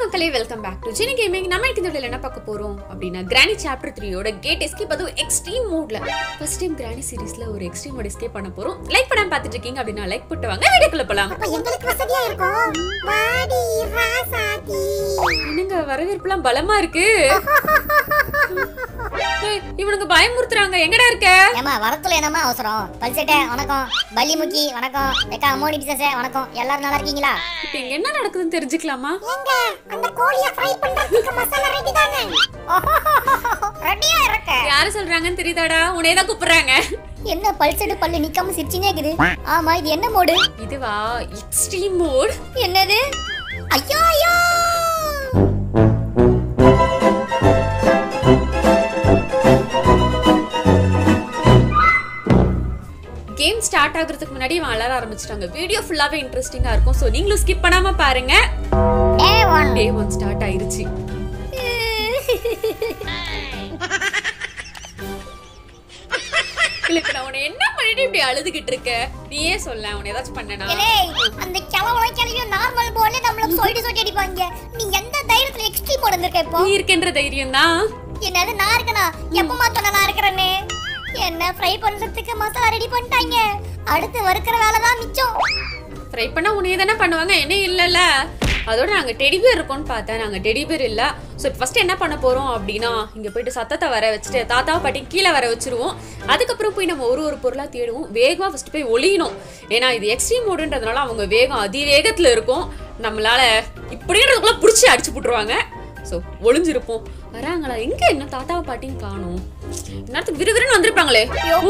மக்களே, welcome back to Jenny gaming. நம்ம இந்த வீடியோல என்ன பார்க்க போறோம் அப்படினா கிரானி சாப்டர் 3 ஓட கேட் எஸ்கேப், அது எக்ஸ்ட்ரீம் மோட்ல. ஃபர்ஸ்ட் டைம் கிரானி சீரிஸ்ல ஒரு எக்ஸ்ட்ரீம் மோட் எஸ்கேப் பண்ண போறோம். லைக் பண்ணாம பார்த்துட்டு இருக்கீங்க அப்படினா லைக் போட்டு வாங்க, வீடியோக்குள்ள போலாம். அப்ப எங்களுக்கு வசதியா இருக்கும். வாடி ராசாதி. என்னங்க வரவேற்புலாம் பலமா இருக்கு. இவனுக்கு பயமுறுத்துறாங்க. எங்கடா இருக்க? ஏமா வரத்துல என்னமா அவசரம்? பல்செட்டே வணக்கம், பல்லிமுக்கி வணக்கம், ஏக்கா அம்மோனி பிசஸே வணக்கம். எல்லாரும் நல்லா இருக்கீங்களா? இப்போ இங்க என்ன நடக்குதுன்னு தெரிஞ்சுக்கலாமா? எங்க அந்த கோழியை ஃப்ரை பண்றதுக்கு மசாலா ரெடி தானே? ரெடியா இருக்கு. யாரு சொல்றாங்கன்னு தெரியுதாடா? உன்னை தான் கூப்பிடுறாங்க. என்ன பல்செட் பல்லு நிக்காம சிரிச்சினே இருக்குது. ஆமா, இது என்ன மோடு? இதுவா எக்ஸ்ட்ரீம் மோட். என்னது? ஐயோ ஐயோ, கேம் ஸ்டார்ட் ஆகிறதுக்கு முன்னாடி வளர ஆரம்பிச்சிட்டாங்க. வீடியோ ஃபுல்லாவே இன்ட்ரெஸ்டிங்கா இருக்கும். சோ நீங்களும் ஸ்கிப் பண்ணாம பாருங்க. டே 1 ஸ்டார்ட் ஆயிருச்சு. இல்ல நான் உன்னை என்ன பண்ணிட்டு இப்படி அழுதுகிட்டு இருக்க? நீயே சொல்ல, உன்னை ஏதாச்சும் பண்ணனா? அந்த கிளவளைக்கலையும் நார்மல் போல நம்மள சொல்லி அடிப்பாங்க. நீ எந்த தைரியத்துல எக்ஸ்ட்ரீம் மோட் வந்திருக்க இப்போ? நீ இருக்கன்ற தைரியம் தான். என்னது நான் இருக்கனா? எப்பமா சொன்ன நான் இருக்கறேன்னு? என்ன ஃப்ரை பண்றதுக்கு மசாலா ரெடி பண்ணிட்டாங்க. அடுத்து வறுக்கிற வேலை தான் மிச்சம். ஃப்ரை பண்ணா உன்னைய தானே பண்ணுவாங்க, என்ன இல்லல. அதோட நாங்க டெடி பேர் இருக்கோம்னு பார்த்தேன். நாங்க டெடி பேர் இல்ல. ஸோ ஃபர்ஸ்ட் என்ன பண்ண போறோம் அப்படின்னா, இங்க போயிட்டு சத்தத்தை வர வச்சுட்டு தாத்தா பாட்டி கீழே வர வச்சிருவோம். அதுக்கப்புறம் போய் நம்ம ஒரு பொருளா தேடுவோம். வேகமா ஃபர்ஸ்ட் போய் ஒளியணும். ஏன்னா இது எக்ஸ்ட்ரீம் மோடுன்றதுனால அவங்க வேகம் அதிவேகத்துல இருக்கும். நம்மளால இப்படின்றதுக்குள்ள புடிச்சு அடிச்சு போட்டுருவாங்க. ஸோ ஒளிஞ்சிருப்போம். வராங்களா? எங்க என்ன தாத்தாவை பாட்டியும் காணும். நேரத்துக்கு விறுவிறுன்னு வந்திருப்பாங்களே.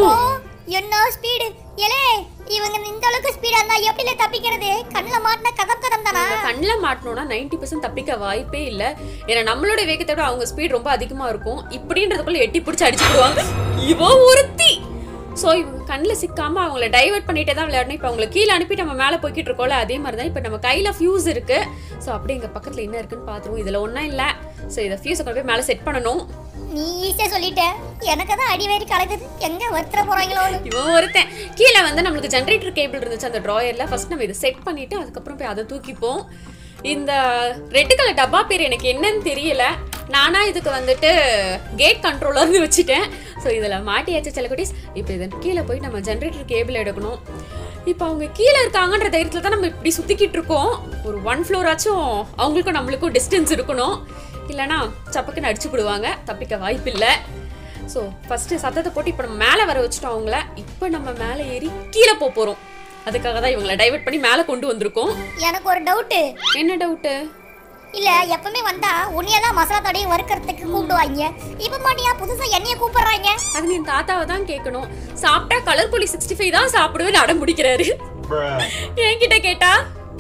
என்ன ஸ்பீடு ஏலே! இவங்க இந்த அளவுக்கு ஸ்பீடா இருந்தா எப்படில தப்பிக்கிறது? கண்ணல மாட்டினா கதம் தானா? கண்ணல மாட்டணும்னா 90% தப்பிக்க வாய்ப்பே இல்ல. ஏன்னா நம்மளோட வேகத்தை விட அவங்க ஸ்பீட் ரொம்ப அதிகமா இருக்கும். இப்படின்றதுக்குள்ள எட்டி பிடிச்சு அடிச்சு போடுவாங்க. இவ ஒருத்தி. ஸோ இவங்க கண்ணில் சிக்காம அவங்கள டைவர்ட் பண்ணிட்டே தான் விளையாடணும். இப்போ அவங்களை கீழே அனுப்பி நம்ம மேலே போய்கிட்டு இருக்கோம்ல, அதே மாதிரி தான் இப்போ நம்ம கையில் ஃபியூஸ் இருக்கு. ஸோ அப்படியே எங்கள் பக்கத்தில் என்ன இருக்குன்னு பார்த்துருவோம். இதில் ஒன்றும் இல்லை. ஸோ இதை ஃபியூஸை கொண்டு போய் மேலே செட் பண்ணணும். நீ ஈஸியா சொல்லிட்ட. எனக்கு தான் அடி வேறு கலக்குது. எங்க வர்த்தற போறாங்களோ? இவன் ஒருத்தன். கீழே வந்து நம்மளுக்கு ஜென்ரேட்டர் கேபிள் இருந்துச்சு அந்த ட்ராயர்ல. ஃபர்ஸ்ட் நம்ம இதை செட் பண்ணிட்டு அதுக்கப்புறம் போய் அதை தூக்கிப்போம். இந்த ரெட் கலர் டப்பா பேர் எனக்கு என்னன்னு தெரியல. நானா இதுக்கு வந்துட்டு கேட் கண்ட்ரோலர்னு வச்சுட்டேன். ஸோ இதில் மாட்டியாச்சு சில குட்டீஸ். இப்போ இதன் கீழே போய் நம்ம ஜென்ரேட்டர் கேபிள் எடுக்கணும். இப்போ அவங்க கீழே இருக்காங்கன்ற தைரியத்தில் தான் நம்ம இப்படி சுற்றிக்கிட்டு இருக்கோம். ஒரு 1 floor ஆச்சும் அவங்களுக்கும் நம்மளுக்கும் டிஸ்டன்ஸ் இருக்கணும். இல்லைனா சப்பக்குன்னு அடிச்சு போடுவாங்க. தப்பிக்க வாய்ப்பு இல்லை. ஸோ ஃபர்ஸ்ட் சத்தத்தை போட்டு இப்போ நம்ம மேலே வர வச்சுட்டோம் அவங்கள. இப்போ நம்ம மேலே ஏறி கீழே போகிறோம். அதுக்காக தான் இவங்களை டைவர்ட் பண்ணி மேலே கொண்டு வந்திருக்கோம். எனக்கு ஒரு டவுட்டு. என்ன டவுட்டு? இல்ல எப்பவுமே வந்தா உன்னையதான் மசாலா தடவை வறுக்கிறதுக்கு கூப்பிடுவாங்க. இப்ப மாட்டியா புதுசா என்னைய கூப்பிடுறாங்க? அது நீ தாத்தாவை தான் கேட்கணும். சாப்பிட்டா கலர் பொலி 65 தான் சாப்பிடுவேன்னு அடம் பிடிக்கிறாரு. என்கிட்ட கேட்டா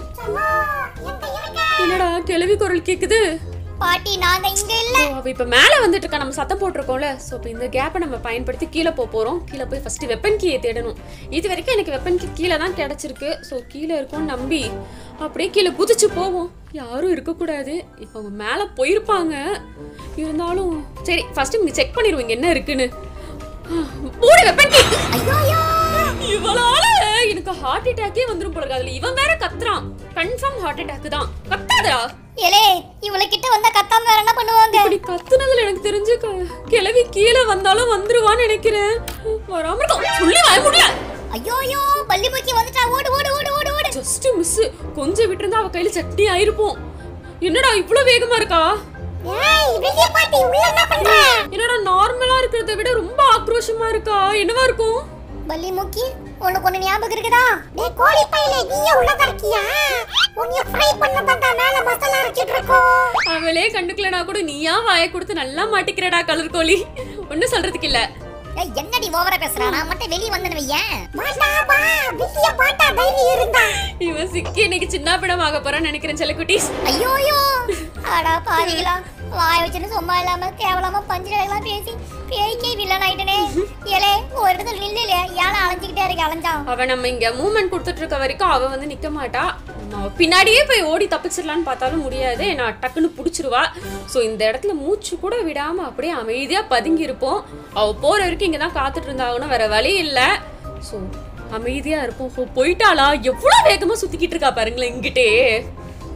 என்னடா கிழவி குரல் கேக்குது? பாட்டி நாங்க இங்க இல்ல. அவ இப்ப மேல வந்துட்டு இருக்கா. நம்ம சத்தம் போட்டுருக்கோம்ல. சோ இப்போ இந்த கேப்பை நம்ம பயன்படுத்தி கீழே போறோம். கீழே போய் ஃபர்ஸ்ட் வெப்பன் கீயை தேடணும். இது வரைக்கும் எனக்கு வெப்பன் கீ கீழே தான் கிடைச்சிருக்கு. ஸோ கீழே இருக்கும்னு நம்பி அப்படியே கீழே குதிச்சு போவோம். யாரும் இருக்கக்கூடாது. இப்போ அவங்க மேலே போயிருப்பாங்க. இருந்தாலும் சரி ஃபர்ஸ்ட் இங்க செக் பண்ணிடுவோம் இங்க என்ன இருக்குன்னு. Weapon key. இவளால எனக்கு ஹார்ட் அட்டாக்கே வந்துரும் போல. அதுல இவன் வேற கத்துறான். கன்ஃபார்ம் ஹார்ட் அட்டாக் தான். கத்தாதடா. ஏலே இவள கிட்ட வந்தா கத்தாம வேற என்ன பண்ணுவாங்க? இப்படி கத்துனதுல எனக்கு தெரிஞ்சு கிழவி கீழே வந்தாலும் வந்துருவான்னு நினைக்கிறேன். வராம இருக்கும். சொல்லி வாய முடியல. ஐயோயோ பல்லிமுக்கி வந்துட்டா. ஓடு ஓடு ஓடு ஓடு ஓடு. Just miss. கொஞ்சம் விட்டுருந்தா அவ கையில சட்னி ஆயிருப்போம். என்னடா இவ்வளவு வேகமா இருக்கா? ஏய் வெளிய பாட்டி உள்ள என்ன பண்ற? என்னடா நார்மலா இருக்கிறத விட ரொம்ப ஆக்ரோஷமா இருக்கா? என்னவா இருக்கும்? பல்லிமுக்கி உனக்கு ஒண்ணு ஞாபகம் இருக்குதா? டேய் கோழி பையிலே நீயே உள்ள தரக்கியா? உன்னை ஃப்ரை பண்ணதா மேல மசாலா அரைச்சிட்டு இருக்கோம். அவளே கண்டுக்கலனா கூட நீயா வாயை கொடுத்து நல்லா மாட்டிக்கிறடா கலர் கோழி. ஒண்ணும் சொல்றதுக்கு இல்ல. ஏய் என்னடி ஓவரா பேசுறா? நான் மட்டும் வெளிய வந்தேன் வையேன். வாடா வா வெளிய பாட்டா தைரியம் இருந்தா. இவன் சிக்கி இன்னைக்கு சின்ன படம் ஆக போறான்னு நினைக்கிறேன் செல்ல குட்டீஸ். ஐயோயோ அடா பாவிகளா. வாய் வச்சுன்னு சும்மா இல்லாம கேவலமா பஞ்சிடலாம் பேசி பேய்க்கே வில்லன் ஆயிட்டனே. ஏலே ஒரு இடத்துல நில்லுல யானை அலைஞ்சிக்கிட்டே இருக்கு. அலைஞ்சான் அவ நம்ம இங்க மூவ்மெண்ட் கொடுத்துட்டு இருக்க வரைக்கும் அவ வந்து நிக்க மாட்டா. பின்னாடியே போய் ஓடி தப்பிச்சிடலான்னு பார்த்தாலும் முடியாது. நான் டக்குன்னு பிடிச்சிருவா. ஸோ இந்த இடத்துல மூச்சு கூட விடாம அப்படியே அமைதியா பதுங்கி இருப்போம். அவ போற வரைக்கும் இங்கதான் காத்துட்டு இருந்தாங்கன்னு வேற வழி இல்லை. ஸோ அமைதியா இருப்போம். போயிட்டாளா? எவ்வளவு வேகமா சுத்திக்கிட்டு இருக்கா பாருங்களேன் இங்கிட்டே.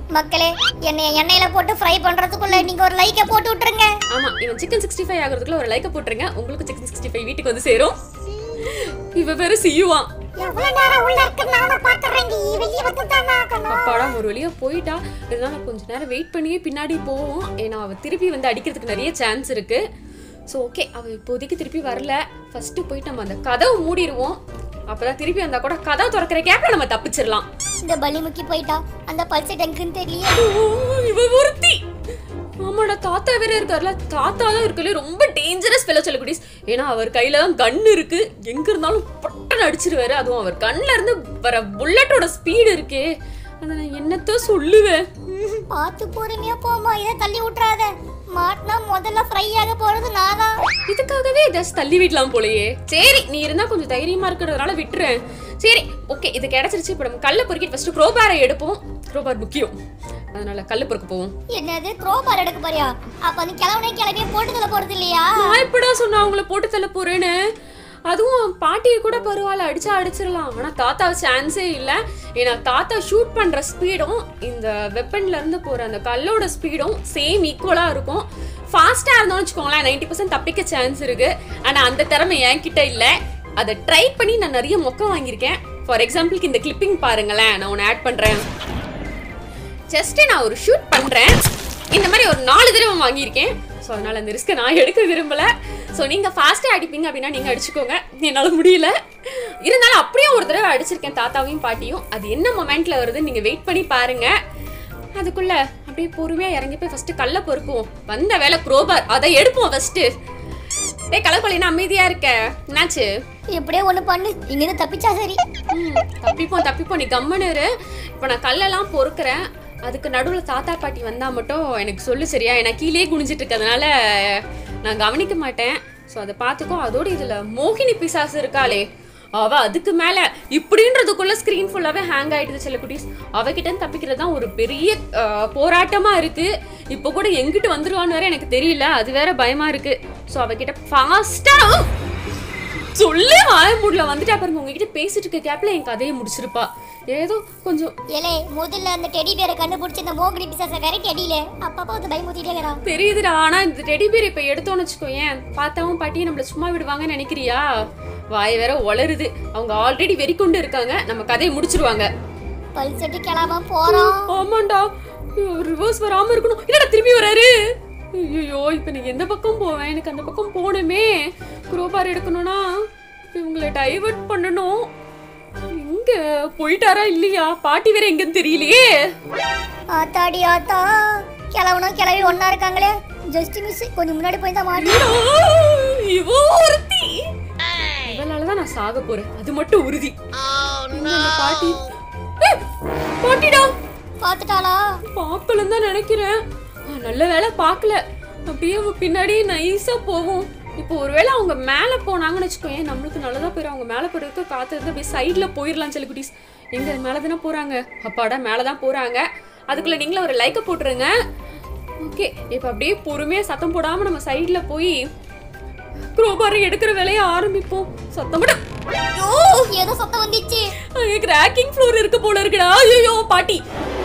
மக்களே எண்ணெயில போட்டு ஃப்ரை பண்றதுக்குள்ள நீங்க ஒரு லைக்க போட்டு விட்டுருங்க. ஆமா, இவன் சிக்கன் 65 ஆகிறதுக்குள்ள ஒரு லைக்க போட்டுருங்க. உங்களுக்கு சிக்கன் 65 வீட்டுக்கு வந்து சேரும். இவ வேற சியுவான். எவ்வளவு நேரம் உள்ள இருக்கு நானே பாக்குறேன். வெளிய வந்து தான ஆகணும். அப்பாடா ஒரு வழியா போயிட்டா. இதனால கொஞ்ச நேரம் வெயிட் பண்ணியே பின்னாடி போவோம். ஏன்னா அவ திருப்பி வந்து அடிக்கிறதுக்கு நிறைய சான்ஸ் இருக்கு. ஸோ ஓகே, அவள் இப்போதைக்கு திருப்பி வரல. ஃபர்ஸ்ட் போயிட்டு நம்ம அந்த கதவை மூடிடுவோம். அப்பதான் திருப்பி வந்தா கூட கதவை திறக்கிற கேப்ல நம்ம தப்பிச்சிடலாம். இந்த பலி முக்கி போயிட்டா. அந்த பல்செட் எங்கன்னு தெரியல. இவ ஒருத்தி. ஆமாடா, தாத்தா வேற இருக்காருல. தாத்தா தான் இருக்கல ரொம்ப டேஞ்சரஸ் ஃபெலோ செல்லகுடிஸ். ஏன்னா அவர் கையில தான் கன் இருக்கு. எங்க இருந்தாலும் பட்டன்னு அடிச்சிருவாரு. அதுவும் அவர் கண்ல இருந்து வர புல்லட்டோட ஸ்பீடு இருக்கே, அதை நான் என்னத்த சொல்லுவேன். பார்த்து பொறுமையா போமா, இதை தள்ளி விட்டுறாத. மாட்டினா முதல்ல ஃப்ரை ஆக போறது நாதான். இதுக்காகவே ஏதாச்சும் தள்ளி விடலாம் போலயே. சரி, நீ இருந்தா கொஞ்சம் தைரியமா இருக்கிறதுனால விட்டுறேன். சரி ஓகே, இது கிடைச்சிருச்சு. இப்போ நம்ம கல்லை பொறுக்கிட்டு ஃபர்ஸ்ட் க்ரோபாரை எடுப்போம். க்ரோபார் முக்கியம், அதனால கல்லு பொறுக்க போவோம். என்னது க்ரோபார் எடுக்க போறியா? அப்ப நீ கிளம்பியே போட்டு தள்ள போறது இல்லையா? நான் எப்படா சொன்னா அவங்கள போட்டு தள்ள போறேன்னு? அதுவும் பாட்டியை கூட பரவாயில்ல, அடிச்சா அடிச்சிடலாம். ஆனா தாத்தா சான்ஸே இல்லை. ஏன்னா தாத்தா ஷூட் பண்ற ஸ்பீடும் இந்த வெப்பன்ல இருந்து போற அந்த கல்லோட ஸ்பீடும் சேம் ஈக்குவலா இருக்கும். ஃபாஸ்டா இருந்தோம்னு வச்சுக்கோங்களேன், 90% தப்பிக்க சான்ஸ் இருக்கு. ஆனா அந்த திறமை என்கிட்ட இல்லை. அதை ட்ரை பண்ணி நான் நிறைய மொக்க வாங்கியிருக்கேன். ஃபார் எக்ஸாம்பிளுக்கு இந்த கிளிப்பிங் பாருங்களேன், நான் ஒன்று ஆட் பண்றேன். ஜஸ்ட் நான் ஒரு ஷூட் பண்றேன். இந்த மாதிரி ஒரு 4 தடவை வாங்கியிருக்கேன். ஸோ அதனால அந்த ரிஸ்க்கை நான் எடுக்க விரும்பல. ஸோ நீங்கள் ஃபாஸ்ட்டாக அடிப்பீங்க அப்படின்னா நீங்கள் அடிச்சுக்கோங்க. என்னால் முடியல. இருந்தாலும் அப்படியே ஒரு தடவை அடிச்சிருக்கேன் தாத்தாவையும் பாட்டியும். அது என்ன மொமெண்ட்ல வருதுன்னு நீங்கள் வெயிட் பண்ணி பாருங்க. அதுக்குள்ள அப்படியே பொறுமையாக இறங்கி போய் ஃபர்ஸ்ட் கல்லை பொறுக்குவோம். வந்த வேலை க்ரோபார், அதை எடுப்போம் ஃபர்ஸ்ட். டே கலப்பொலினா அமைதியா இருக்க, என்னாச்சு? எப்படியே ஒண்ணு பண்ணு, இங்கிருந்து தப்பிச்சா சரி. தப்பிப்போம், நீ கம்மனு இரு. இப்போ நான் கல்லெல்லாம் பொறுக்கிறேன். அதுக்கு நடுவில் தாத்தா பாட்டி வந்தா மட்டும் எனக்கு சொல்லு சரியா? ஏன்னா கீழே குனிஞ்சிட்டு இருக்கிறதுனால நான் கவனிக்க மாட்டேன். ஸோ அதை பார்த்துக்கோ. அதோட இதில் மோகினி பிசாசு இருக்காளே, அவ அதுக்கு மேல இப்படின்றதுக்குள்ள ஸ்கிரீன் ஃபுல்லாவே ஹேங் ஆயிடுது சில குட்டீஸ். அவகிட்ட தப்பிக்கிறது தான் ஒரு பெரிய போராட்டமா இருக்கு. இப்போ கூட எங்கிட்டு வந்துருவான்னு வேற எனக்கு தெரியல, அது வேற பயமா இருக்கு. ஸோ அவகிட்ட ஃபாஸ்டா சொல்லு வாய மூடல வந்துட்டா பாருங்க. உங்ககிட்ட பேசிட்டு இருக்க கேப்ல என் கதையை முடிச்சிருப்பா. ஏதோ கொஞ்சம் ஏலே முதல்ல அந்த டெடி பேரை கண்டுபிடிச்சு இந்த மோகினி பிசாசை கரெக்ட் அடியில அப்பப்பா வந்து பயமுத்திட்டே இருக்கறான். தெரியுதுடா. ஆனா இந்த டெடி பேர் இப்ப எடுத்தோன்னு வச்சுக்கோ, ஏன் பார்த்தாவும் பாட்டியை நம்மள சும்மா விடுவாங்கன்னு நினைக்கிறியா? வாய் வேற ஒளருது. அவங்க ஆல்ரெடி வெறி கொண்டு இருக்காங்க. நம்ம கதையை முடிச்சிருவாங்க. பல்செட்டு கிளம்ப போறோம். ஆமாண்டா, ரிவர்ஸ் வராம இருக்கணும். என்னடா திரும்பி வராரு? ஐயோ, இப்ப நீங்க எந்த பக்கம் போவேன்? எனக்கு அந்த பக்கம் போகணுமே. குரோபார் எடுக்கணும்னா இவங்களை டைவர்ட் பண்ணணும். எங்க போயிட்டாரா இல்லையா? பாட்டி வேற எங்கன்னு தெரியலையே. ஆத்தாடி ஆத்தா, கிளவி ஒன்னா இருக்காங்களே. ஜஸ்ட் மிஸ், கொஞ்சம் முன்னாடி போய் தான் மாட்டி. இவோ ஒருத்தி. இவளாலதான் நான் சாக போறேன், அது மட்டும் உறுதி. பாட்டி பாட்டிடா பாத்துட்டாளா? பாக்கலன்னு தான் நினைக்கிறேன். நல்ல வேலை பாக்கல. அப்படியே பின்னாடி நைஸா போகும். இப்போ ஒருவேளை அவங்க மேல போனாங்கன்னு வச்சுக்கோங்க, நம்மளுக்கு நல்லதா போயிடும். அவங்க மேல போறதுக்கு காத்து இருந்து அப்படியே சைட்ல போயிடலாம். சில குட்டீஸ் எங்க மேலதானே போறாங்க. அப்பாடா மேலதான் போறாங்க. அதுக்குள்ள நீங்களும் ஒரு லைக்க போட்டுருங்க. ஓகே, இப்போ அப்படியே பொறுமையா சத்தம் போடாம நம்ம சைட்ல போய் க்ரோபாரை எடுக்கிற வேலையை ஆரம்பிப்போம். சத்தம் போட ஏதோ சத்தம் வந்துச்சு. கிராக்கிங் ஃப்ளோர் இருக்கு போல இருக்குடா. ஐயோ பாட்டி,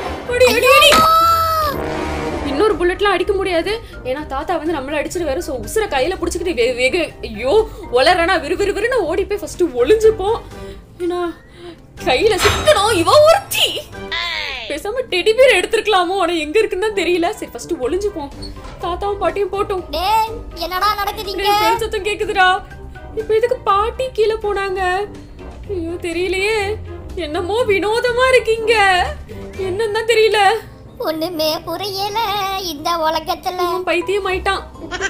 இன்னொரு புல்லட்லாம் அடிக்க முடியாது. ஏன்னா தாத்தா வந்து நம்மள அடிச்சிருவாரு. ஸோ உசுர கையில பிடிச்சிக்கிட்டு வேக ஐயோ ஒளறனா விறுவிறுன்னு ஓடி போய் ஃபர்ஸ்ட் ஒளிஞ்சுப்போம். ஏன்னா கையில சிக்கணும். இவ ஒருத்தி. பேசாம டெடி பேர் எடுத்துருக்கலாமோ, ஆனா எங்க இருக்குன்னு தான் தெரியல. சரி ஃபர்ஸ்ட் ஒளிஞ்சுப்போம். தாத்தாவும் பாட்டியும் போட்டோம். என்னடா நடக்குதுங்க? சத்தம் கேக்குதுடா. இப்போ இதுக்கு பாட்டி கீழே போனாங்க. ஐயோ தெரியலையே. என்னமோ வினோதமா இருக்கீங்க. என்னன்னு தான் தெரியல. ஒண்ணுமே புரியல இந்த உலகத்துல. பைத்தியம் ஆயிட்டான்.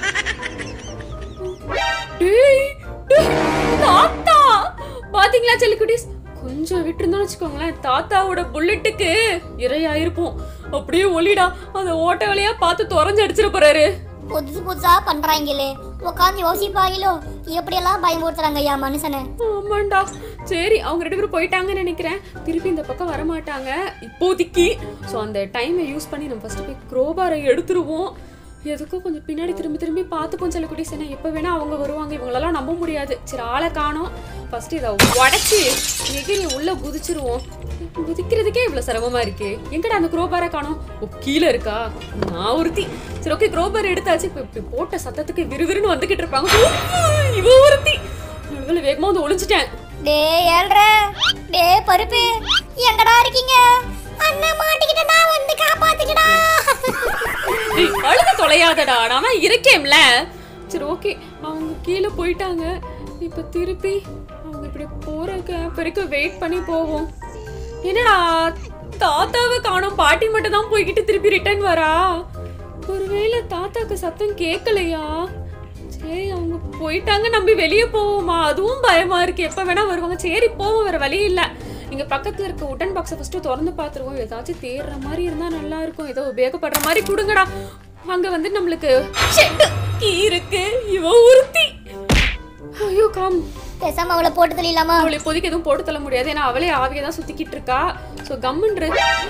தாத்தா பாத்தீங்களா செல்லிக்குட்டீஸ்? கொஞ்சம் விட்டு இருந்தோம்னு வச்சுக்கோங்களேன், தாத்தாவோட புல்லட்டுக்கு இரையாயிருப்போம். அப்படியே ஒளிடா அந்த ஓட்ட வழியா பார்த்து துறஞ்சு அடிச்சிட போறாரு. புதுசா பண்றாங்களே, உட்காந்து யோசிப்பாங்களோ எப்படியெல்லாம் பயமுறுத்துறாங்க ஐயா மனுஷனை. ஆமாண்டா. சரி, அவங்க 2 பேரும் போயிட்டாங்கன்னு நினைக்கிறேன். திருப்பி இந்த பக்கம் வரமாட்டாங்க இப்போதைக்கு. ஸோ அந்த டைமை யூஸ் பண்ணி நம்ம ஃபர்ஸ்ட் போய் க்ரோபாரை எடுத்துருவோம். எதுக்கும் கொஞ்சம் பின்னாடி திரும்பி பார்த்துப்போம் செல்லக்குட்டி. சரி எப்போ வேணா அவங்க வருவாங்க, இவங்களெல்லாம் நம்ப முடியாது. சரி ஆளை காணோம். ஃபர்ஸ்ட் இதை உடச்சி எகிரி உள்ள குதிச்சிருவோம். குதிக்கிறதுக்கே இவ்வளோ சிரமமா இருக்கு. எங்கடா அந்த குரோபாரை காணோம்? ஓ கீழே இருக்கா? நான் ஒருத்தி. சரி ஓகே குரோபார் எடுத்தாச்சு. இப்போ இப்படி போட்ட சத்தத்துக்கு விறுவிறுன்னு வந்துகிட்டு இருப்பாங்க. இவ ஒருத்தி. வேகமா வந்து ஒளிஞ்சிட்டேன். டேய் ஏழ்ற, டேய் பருப்பு, எங்கடா இருக்கீங்க? அண்ணன் மாட்டிக்கிட்ட, நான் வந்து காப்பாத்துக்கடா. டேய் அழுத தொலையாதடா, நான் இருக்கேன்ல. சரி ஓகே அவங்க கீழே போயிட்டாங்க. இப்போ திருப்பி அவங்க இப்படி போறதுக்கு வரைக்கும் வெயிட் பண்ணி போவோம். என்னடா தாத்தாவை காணோம், பாட்டி மட்டும் தான் போய்கிட்டு திருப்பி ரிட்டர்ன் வரா. ஒருவேளை தாத்தாக்கு சத்தம் கேட்கலையா? சரி அவங்க போயிட்டாங்க, நம்பி வெளியே போவோமா? அதுவும் பயமா இருக்கு, எப்ப வேணா வருவாங்க. சரி போவோம், வேற வழி இல்ல. இங்க பக்கத்துல இருக்க உட்டன் பாக்ஸை ஃபர்ஸ்ட் திறந்து பாத்துருவோம். ஏதாச்சும் தேடுற மாதிரி இருந்தா நல்லா இருக்கும். ஏதோ உபயோகப்படுற மாதிரி கொடுங்கடா. அங்க வந்து நம்மளுக்கு கீ இருக்கு. இவ ஒருத்தி. ஐயோ காம், பேசாம அவளை போட்டு தள்ளிடலாமா? அவளை இப்போதைக்கு எதுவும் போட்டு தள்ள முடியாது, ஏன்னா அவளே ஆவியை தான் சுத்திக்கிட்டு இருக்கா. ஸோ கம்முன்று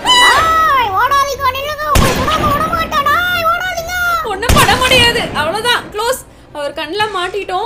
ஒன்னும் பண்ண முடியாது, அவ்வளவுதான் க்ளோஸ். அவர் கண்ணில் மாட்டிட்டோம்.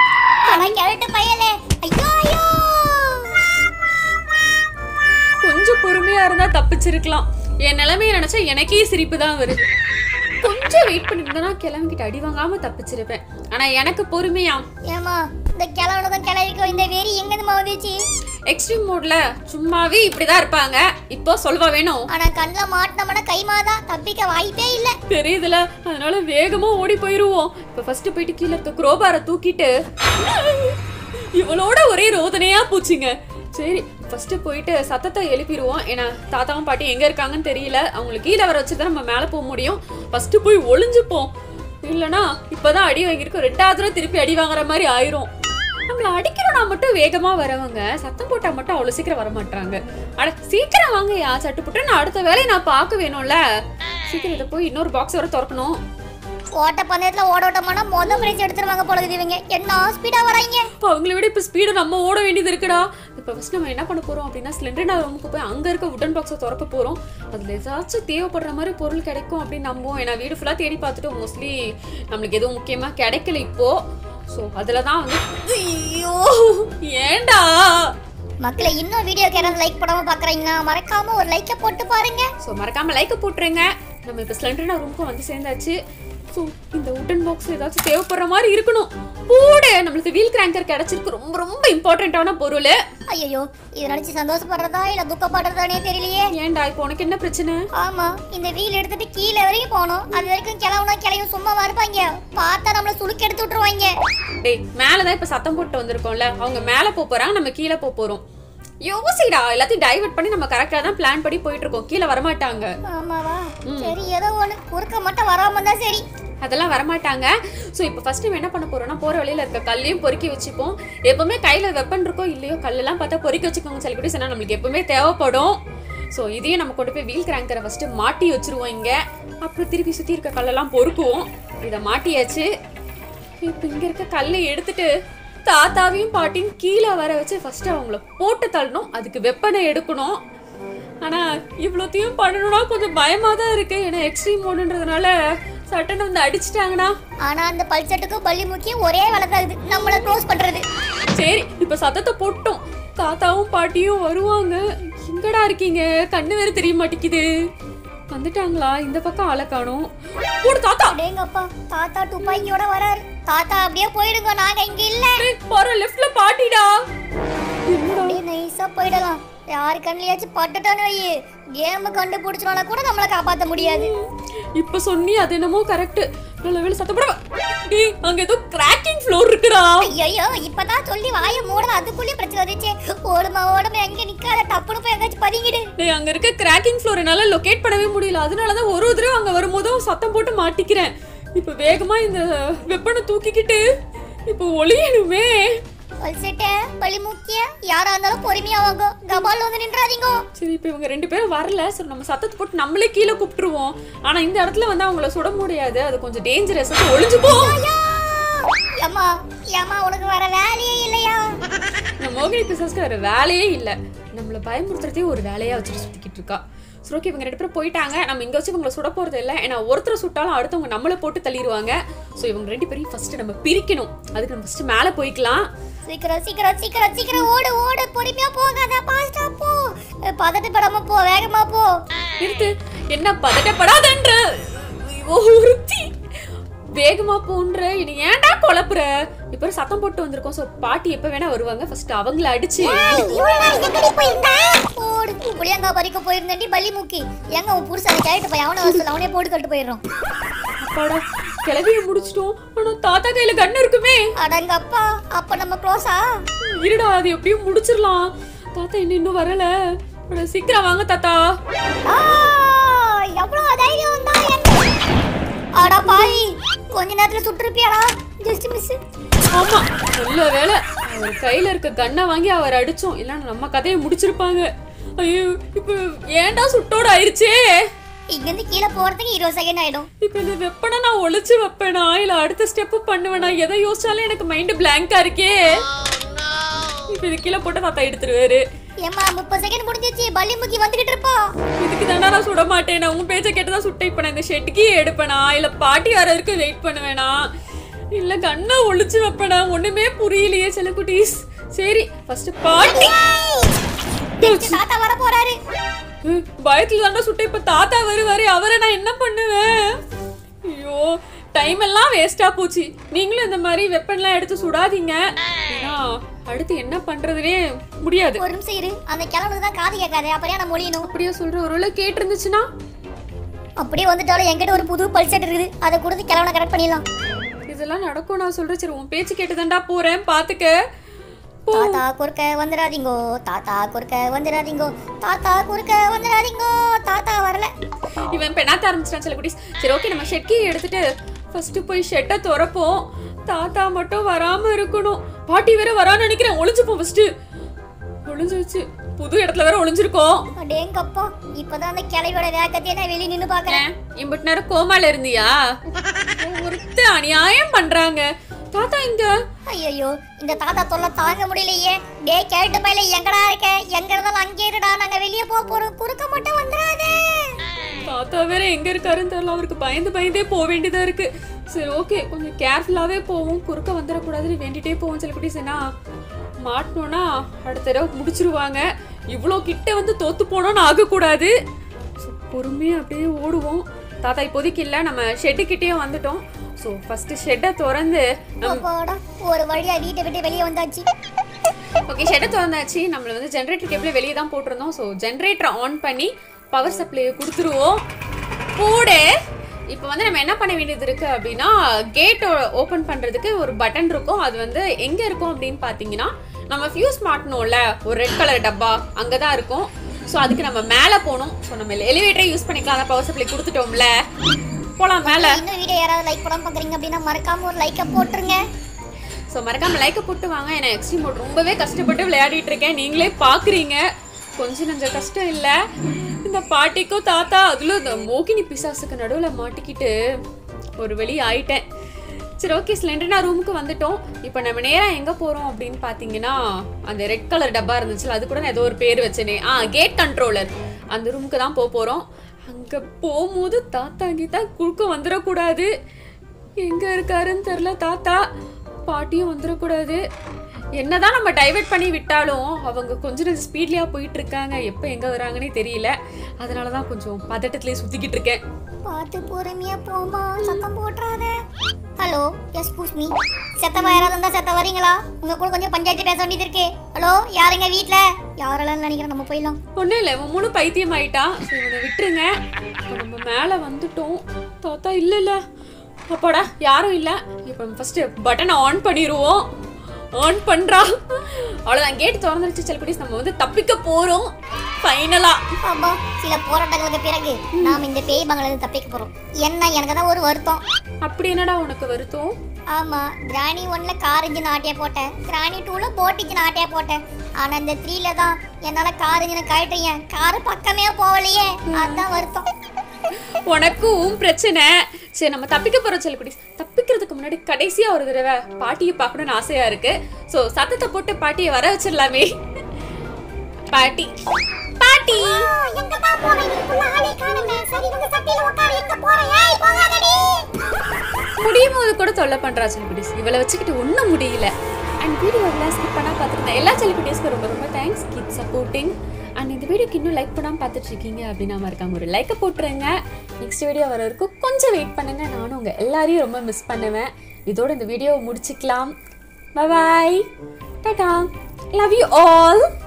கொஞ்சம் பொறுமையா இருந்தா தப்பிச்சிருக்கலாம். என் நிலைமையை நினைச்சா எனக்கே சிரிப்பு தான் வருது. கொஞ்சம் வெயிட் பண்ணிருந்தா கிளம்பிக்கிட்டு அடி வாங்காம தப்பிச்சிருப்பேன். ஆனா எனக்கு பொறுமையா ஏமா இந்த கிளவனதும் கிளவிக்கும் இந்த வெறி எங்கதுமா வந்துச்சு? எக்ஸ்ட்ரீம் மோட்ல சும்மாவே இப்படிதான் இருப்பாங்க. இப்போ சொல்வா வேணும். ஆனா கண்ணுல மாட்டினோம்னா கைமாதா, தப்பிக்க வாய்ப்பே இல்ல. தெரியுதுல, அதனால வேகமா ஓடி போயிருவோம். இப்ப ஃபர்ஸ்ட் போயிட்டு கீழே இருக்க குரோபாரை தூக்கிட்டு, இவளோட ஒரே ரோதனையா போச்சுங்க. சரி ஃபர்ஸ்ட் போயிட்டு சத்தத்தை எழுப்பிடுவோம். ஏன்னா தாத்தாவும் பாட்டி எங்க இருக்காங்கன்னு தெரியல. அவங்களுக்கு கீழே வர வச்சுதான் நம்ம மேல போக முடியும். ஃபர்ஸ்ட் போய் ஒளிஞ்சுப்போம், இல்லைன்னா இப்பதான் அடி வாங்கியிருக்கோம், 2வது தடவை திருப்பி அடி வாங்குற மாதிரி ஆயிரும். நம்மள அடிக்கிறோம்னா மட்டும் வேகமா வரவங்க, சத்தம் போட்டா மட்டும் அவ்வளவு சீக்கிரம் வர மாட்டாங்க. அட சீக்கிரம் வாங்கயா, சட்டுப்புட்டு நான் அடுத்த வேலையை நான் பார்க்க வேணும்ல. சீக்கிரம் இதை போய் இன்னொரு பாக்ஸ் வர திறக்கணும். ஓட்ட பந்தயத்துல ஓடோட்டமான மொதல் பிரைஸ் எடுத்துருவாங்க போல இவங்க. என்ன ஸ்பீடா வராங்க. இப்போ அவங்கள விட இப்போ ஸ்பீடு நம்ம ஓட வேண்டியது இருக்குடா. இப்போ ஃபர்ஸ்ட் நம்ம என்ன பண்ண போறோம் அப்படின்னா, சிலிண்டர் ரூமுக்கு போய் அங்க இருக்க உட்டன் பாக்ஸை திறக்க போறோம். அதுல ஏதாச்சும் தேவைப்படுற மாதிரி பொருள் கிடைக்கும் அப்படின்னு நம்புவோம். ஏன்னா வீடு ஃபுல்லா தேடி பார்த்துட்டு மோஸ்ட்லி நம்மளுக்கு எதுவும் முக்கியமா கிடைக்கல இப்போ. ஸோ அதில் தான் வந்து ஐயோ ஏண்டா மக்களை இன்னும் வீடியோ யாராவது லைக் பண்ணாம பாக்குறீங்கன்னா மறக்காம ஒரு லைக்கை போட்டு பாருங்க. ஸோ மறக்காம லைக்கை போட்டுருங்க. நம்ம இப்போ சிலிண்டர் ரூமுக்கு வந்து சேர்ந்தாச்சு. ஸோ இந்த உட்டன் பாக்ஸ் ஏதாச்சும் தேவைப்படுற மாதிரி இருக்கணும். கூட நம்மளுக்கு வீல் கிராங்கர் கிடைச்சிருக்கு, ரொம்ப ரொம்ப இம்பார்ட்டன்டான பொருள். ஐயோ இதை நினைச்சு சந்தோஷப்படுறதா இல்ல துக்கப்படுறதானே தெரியலையே. ஏன்டா இப்போ உனக்கு என்ன பிரச்சனை? ஆமா இந்த வீல் எடுத்துட்டு கீழே வரைக்கும் போனோம். அது வரைக்கும் கிளவும் சும்மாவா இருப்பாங்க? பார்த்தா நம்மள சுளுக்கு எடுத்து விட்டுருவாங்க. டேய் மேலதான் இப்ப சத்தம் போட்டு வந்திருக்கோம்ல, அவங்க மேல போறாங்க, நம்ம கீழே போறோம். யோசிடா, எல்லாத்தையும் டைவர்ட் பண்ணி நம்ம கரெக்டா தான் பிளான் பண்ணி போயிட்டு இருக்கோம். கீழே வரமாட்டாங்க. ஆமாவா? சரி ஏதோ ஒண்ணு குறுக்க மட்டும் வராம இருந்தா சரி. அதெல்லாம் வரமாட்டாங்க. ஸோ இப்போ ஃபர்ஸ்ட் நம்ம என்ன பண்ண போறோம்னா, போற வழியில இருக்க கல்லையும் பொறுக்கி வச்சுப்போம். எப்பவுமே கையில வெப்பன் இருக்கோ இல்லையோ, கல்லெல்லாம் பார்த்தா பொறுக்கி வச்சுக்கோங்க சொல்லி சொன்னா நம்மளுக்கு எப்பவுமே தேவைப்படும். ஸோ இதையும் நம்ம கொண்டு போய் வீல் கிராங்கரை ஃபர்ஸ்ட் மாட்டி வச்சிருவோம் இங்க. அப்புறம் திருப்பி சுத்தி இருக்க கல்லெல்லாம் பொறுக்குவோம். இதை மாட்டியாச்சு. இப்போ இங்க இருக்க கல்லை எடுத்துட்டு தாத்தாவையும் பாட்டியும் கீழே வர வச்சு ஃபர்ஸ்ட் அவங்கள போட்டு தள்ளணும். அதுக்கு வெப்பனை எடுக்கணும். ஆனா இவ்வளோத்தையும் பண்ணணும்னா கொஞ்சம் பயமா தான் இருக்கு. ஏன்னா எக்ஸ்ட்ரீம் மோடுன்றதுனால சட்டனை வந்து அடிச்சிட்டாங்கன்னா. ஆனா அந்த பல்சட்டுக்கும் பள்ளி முக்கியம் ஒரே வேலை தான், நம்மள க்ளோஸ் பண்றது. சரி இப்ப சத்தத்தை போட்டோம். தாத்தாவும் பாட்டியும் வருவாங்க. எங்கடா இருக்கீங்க? கண்ணு வேற தெரிய மாட்டேங்குது. வந்துட்டாங்களா? இந்த பக்கம் ஆளை காணோம். போடு தாத்தா. டேங்கப்பா, தாத்தா துப்பாக்கியோட வராரு. தாத்தா அப்படியே போயிடுங்க, நாங்க இங்க இல்ல. போற லெஃப்ட்ல பாட்டிடா. அப்படியே நைஸா போயிடலாம். யாரு கண்ணியாச்சும் பட்டுட்டானு வையே, கேம் கண்டுபிடிச்சோம்னா கூட நம்மள காப்பாத்த முடியாது. இப்ப சொன்னி அது என்னமோ கரெக்ட். நல்ல வேளை சத்தப்பட. டேய் அங்க ஏதோ கிராக்கிங் ஃப்ளோர் இருக்குடா. ஐயோ இப்பதான் சொல்லி வாயை மூட, அதுக்குள்ளே பிரச்சனை வந்துச்சு. ஓடுமா ஓடுமா, எங்க நிக்காத, டப்புனு போய் எங்காச்சும் பதுங்கிடு. டேய் அங்க இருக்க கிராக்கிங் ஃப்ளோர் என்னால லொகேட் பண்ணவே முடியல. அதனாலதான் ஒரு தடவை அங்க வரும்போதும் சத்தம் போட்டு மாட்டிக்கிறேன். இப்ப வேகமா இந்த வெப்பனை தூக்கிக்கிட்டு இப்ப ஒளியணுமே. பல்செட்ட பள்ளி முக்கிய, யாரா இருந்தாலும் பொறுமையா வாங்க, கபால் வந்து நின்றாதீங்க. சரி இப்ப இவங்க 2 பேரும் வரல. சரி நம்ம சத்தத்தை போட்டு நம்மளே கீழே கூப்பிட்டுருவோம். ஆனா இந்த இடத்துல வந்து அவங்கள சுட முடியாது, அது கொஞ்சம் டேஞ்சரஸ். ஒளிஞ்சு போ. ஏமா ஏமா, உனக்கு வேற வேலையே இல்லையா? இந்த மோகினி பிசாஸ்க்கு வேற வேலையே இல்ல, நம்மள பயமுறுத்துறதே ஒரு வேலையா வச்சுட்டு சுத்திக்கிட்டு இருக்கா. சரி ஓகே, இவங்க 2 பேரும் போயிட்டாங்க. நம்ம இங்க வச்சு இவங்களை சுட போறது இல்லை. ஏன்னா ஒருத்தர் சுட்டாலும் அடுத்தவங்க நம்மளை போட்டு தள்ளிடுவாங்க. ஸோ இவங்க 2 பேரையும் ஃபர்ஸ்ட் நம்ம பிரிக்கணும். அதுக்கு நம்ம ஃபர்ஸ்ட் மேலே போய்க்கலாம். சீக்கிரம் சீக்கிரம் சீக்கிரம் சீக்கிரம் ஓடு ஓடு, பொறுமையா போகாத, பாஸ்டா போ, பதட்டப்படாம போ, வேகமா போ. நிறுத்து, என்ன பதட்டப்படாதன்ற ஒருத்தி வேகமா போன்ற இனி ஏன்டா குழப்புற? இப்ப சத்தம் போட்டு வந்திருக்கோம். சோ பாட்டி எப்ப வேணா வருவாங்க. ஃபர்ஸ்ட் அவங்கள அடிச்சு புளியங்கா பறிக்க போயிருந்தேன்டி பள்ளி மூக்கி. எங்க உன் புருஷன் கேட்டு போய் அவனை வசூல் அவனே போட்டு கட்டு போயிடுறோம். அப்பாடா கிளவிய முடிச்சிட்டோம். ஆனா தாத்தா கையில கண்ணு இருக்குமே. அடங்கப்பா, அப்ப நம்ம க்ளோஸா? இருடா, அது எப்படியும் முடிச்சிடலாம். தாத்தா இன்னும் வரல. சீக்கிரம் வாங்க தாத்தா. எவ்வளவு தைரியம் தான். அடா பாவி, கொஞ்ச நேரத்துல சுட்டுருப்பியாடா. Just miss. ஆமா, நல்ல வேலை அவர் கையில இருக்க கண்ணை வாங்கி அவர் அடிச்சோம். இல்லன்னா நம்ம கதையை முடிச்சிருப்பாங்க. ஐயோ, இப்ப ஏன்டா சுட்டோட ஆயிருச்சே. இங்க இருந்து கீழே போறதுக்கு 20 செகண்ட் ஆயிடும். இப்ப இந்த வெப்பனை நான் ஒளிச்சு வைப்பேனா இல்ல அடுத்த ஸ்டெப் பண்ணுவேனா? எதை யோசிச்சாலும் எனக்கு மைண்ட் பிளாங்கா இருக்கே. இப்ப இது கீழே போட்டு தாத்தா எடுத்துருவாரு. ஏமா 30 செகண்ட் முடிஞ்சிச்சு, பள்ளி முக்கி வந்துகிட்டு இருப்பா. இதுக்கு தானே நான் சுட மாட்டேன். நான் உன் பேச்சை கேட்டுதான் சுட்ட. இப்ப நான் இந்த ஷெட்கி எடுப்பேனா இல்ல பாட்டி வர வரைக்கும் வெயிட் பண்ணுவேனா இல்ல கண்ணை ஒளிச்சு வைப்பேனா? ஒண்ணுமே புரியலையே செல்லக்குட்டீஸ். சரி ஃபர்ஸ்ட் பாட்டி. தாத்தா வர போறாரு. பயத்துல தாண்டா சுட்ட. இப்ப தாத்தா வருவாரு, அவரை நான் என்ன பண்ணுவேன்? ஐயோ, டைம் எல்லாம் வேஸ்டா போச்சு. நீங்களும் இந்த மாதிரி வெப்பன்லாம் எடுத்து சுடாதீங்க. ஏன்னா அடுத்து என்ன பண்றதுனே முடியாது. ஒரு நிமிஷம் இரு, அந்த கிழவனுக்கு தான் காது கேட்காதே, அப்படியே நான் மொழியணும். அப்படியே சொல்ற, ஒருவேளை கேட்டு இருந்துச்சுன்னா? அப்படியே வந்துட்டாலும் என்கிட்ட ஒரு புது பல்செட் இருக்குது, அதை கொடுத்து கிழவனை கரெக்ட் பண்ணிடலாம். இதெல்லாம் நடக்கும் நான் சொல்றேன். சரி உன் பேச்சு கேட்டுதான்டா போறேன், பாத்துக்க. தாத்தா குறுக்க வந்துடாதீங்கோ, தாத்தா குறுக்க வந்துடாதீங்கோ, தாத்தா குறுக்க வந்துடாதீங்கோ. தாத்தா வரல. இவன் பெண்ணாத்த ஆரம்பிச்சிட்டான் செல்லக்குட்டீஸ். சரி ஓகே, நம்ம ஷெட்கி எடுத்துட்டு ஃபர்ஸ்ட் போய் ஷெட்டை திறப்போம். தாத்தா மட்டும் வராம இருக்கணும். பாட்டி வேற வரான்னு நினைக்கிறேன். ஒளிஞ்சுப்போம் ஃபர்ஸ்ட். ஒளிஞ்சிருச்சு. புது இடத்துல வேற ஒளிஞ்சிருக்கோம். அடேங்கப்பா, இப்பதான் அந்த கிளையோட வேகத்தையே நான் வெளிய நின்னு பாக்குறேன். இம்பட் நேரம் கோமால இருந்தியா? ஒருத்த அநியாயம் பண்றாங்க. தாத்தா இங்க. ஐயோ, இந்த தாத்தா தொல்லை தாங்க முடியலையே. டே கேட்டு பையில எங்கடா இருக்க? எங்க இருந்தாலும் அங்கே இருடா, நாங்க வெளியே போறோம். குறுக்க மட்டும் வந்துடாதே. தாத்தா வேற எங்க இருக்காருன்னு தெரியல. அவருக்கு பயந்தே போக வேண்டியதா இருக்கு. சரி ஓகே, கொஞ்சம் கேர்ஃபுல்லாவே போவோம். குறுக்க வந்துடக்கூடாதுன்னு வேண்டிட்டே போவோம். சில குட்டீஸ்னா மாட்டோம்னா அடுத்த தடவை முடிச்சிருவாங்க. இவ்வளோ கிட்ட வந்து தோத்து போனோம்னு ஆகக்கூடாது. பொறுமையா அப்படியே ஓடுவோம். தாத்தா இப்போதைக்கு இல்லை, நம்ம ஷெட்டு கிட்டே வந்துட்டோம். ஸோ ஃபர்ஸ்ட் ஷெட்டை திறந்து ஒரு வழியா வீட்டை விட்டு வெளியே வந்தாச்சு. ஓகே, ஷெட்டை திறந்தாச்சு. நம்மள வந்து ஜென்ரேட்டர் கேபிள் வெளியே தான் போட்டிருந்தோம். ஸோ ஜென்ரேட்டரை ஆன் பண்ணி பவர் சப்ளையை கொடுத்துருவோம். கூட இப்போ வந்து நம்ம என்ன பண்ண வேண்டியது இருக்கு அப்படின்னா, கேட் ஓப்பன் பண்றதுக்கு ஒரு பட்டன் இருக்கும். அது வந்து எங்க இருக்கும் அப்படின்னு பாத்தீங்கன்னா, நம்ம ஃபியூஸ் மாட்டணும்ல ஒரு ரெட் கலர் டப்பா, அங்கதான் இருக்கும். ஸோ அதுக்கு நம்ம மேலே போகணும். ஸோ நம்ம எலிவேட்டரை யூஸ் பண்ணிக்கலாம். அந்த பவர் சப்ளை கொடுத்துட்டோம்ல, போலாம் மேலே. இந்த வீடியோ யாராவது லைக் பண்ணாம பாக்குறீங்க அப்படின்னா மறக்காம ஒரு லைக்கை போட்டுருங்க. ஸோ மறக்காம லைக்கை போட்டு வாங்க. ஏன்னா எக்ஸ்ட்ரீம் மோட் ரொம்பவே கஷ்டப்பட்டு விளையாடிட்டு இருக்கேன். நீங்களே பாக்குறீங்க, கொஞ்சம் நஞ்ச கஷ்டம் இல்லை. இந்த பாட்டிக்கும் தாத்தா அதுல இந்த மோகினி பிசாசுக்கு நடுவில் மாட்டிக்கிட்டு ஒரு வழி ஆயிட்டேன். சரி ஓகே, ஸ்லெண்டர்னா ரூமுக்கு வந்துட்டோம். இப்போ நம்ம நேராக எங்கே போகிறோம் அப்படின்னு பார்த்தீங்கன்னா, அந்த ரெட் கலர் டப்பா இருந்துச்சுல, அது கூட நான் ஏதோ ஒரு பேர் வச்சேனே, கேட் கண்ட்ரோலர், அந்த ரூமுக்கு தான் போகிறோம். அங்கே போகும்போது தாத்தா கீதா குறுக்க வந்துடக்கூடாது. எங்கே இருக்காருன்னு தெரில தாத்தா. பாட்டியும் வந்துடக்கூடாது. என்னதான் நம்ம டைவர்ட் பண்ணி விட்டாலும் அவங்க கொஞ்சம் ஸ்பீட்லியா போயிட்டு இருக்காங்க. எப்போ எங்க வராங்கன்னே தெரியல. அதனாலதான் கொஞ்சம் பதட்டத்திலேயே சுத்திக்கிட்டு இருக்கேன். பார்த்து பொறுமையா போமா, சத்தம் போட்டுறாத. ஹலோ, எஸ்கூஸ் மீ, செத்தவா யாராவது இருந்தா செத்த வரீங்களா? உங்க கூட கொஞ்சம் பஞ்சாயத்து பேச வேண்டியது இருக்கு. ஹலோ, யாருங்க வீட்டுல? யாரெல்லாம் நினைக்கிறேன், நம்ம போயிடலாம். ஒன்றும் இல்லை, இவன் முழு பைத்தியம் ஆயிட்டான். இவனை விட்டுருங்க. இப்போ நம்ம மேலே வந்துட்டோம். தாத்தா இல்லை அப்பாடா யாரும் இல்லை. இப்போ நம்ம ஃபர்ஸ்ட் பட்டனை ஆன் பண்ணிடுவோம். ஆன் பண்றா, அவ்வளவுதான். கேட் திறந்துருச்சு. செல்குட்டீஸ், நம்ம வந்து தப்பிக்க போறோம் ஃபைனலா. ஆமா, சில போராட்டங்களுக்கு பிறகு நாம இந்த பேய் பங்களால தப்பிக்க போறோம். என்ன எனக்கு தான் ஒரு வருத்தம். அப்படி என்னடா உனக்கு வருத்தம்? ஆமா, கிராணி 1ல கார் இன்ஜின் ஆட்டியா போட்டேன், கிராணி 2ல போட் இன்ஜின் ஆட்டியா போட்டேன். ஆனா இந்த 3ல தான் என்னால கார் இன்ஜினை கழட்டுறீங்க, கார் பக்கமே போகலையே, அதுதான் வருத்தம். உனக்கும் பிரச்சனை. சரி, நம்ம தப்பிக்க போறோம் செல்குட்டீஸ். தப்பிக்கிறதுக்கு முன்னாடி கடைசியா ஒரு தடவை பாட்டியை பார்க்கணும்னு ஆசையா இருக்கு. சோ சத்தத்தை போட்டு பாட்டியை வர வச்சிடலாமே. பாட்டி பாட்டி பாட்டி. எங்க தான் போற இதுக்குள்ள ஆளே காணங்க. சரி வந்து சட்டில உட்கார் எங்க போற? ஏய் போகாதடி. முடியும்போது கூட தொல்லை பண்றா செலிபிரிட்டிஸ். இவளை வச்சுக்கிட்டு ஒன்றும் முடியல. அண்ட் வீடியோ எல்லாம் ஸ்கிப் பண்ணா பார்த்துருந்தேன். எல்லா செலிபிரிட்டிஸ்க்கு ரொம்ப ரொம்ப தேங்க்ஸ். Keep supporting. அண்ட் இந்த வீடியோக்கு இன்னும் லைக் பண்ணாமல் பார்த்துட்டு இருக்கீங்க அப்படின்னா மறக்காம ஒரு லைக்கை போட்டுருங்க. நெக்ஸ்ட் வீடியோ வர வரைக்கும் கொஞ்சம் வெயிட் பண்ணுங்க. நானும் உங்கள் எல்லாரையும் ரொம்ப மிஸ் பண்ணுவேன். இதோட இந்த வீடியோவை முடிச்சுக்கலாம். Bye, tata, love you all.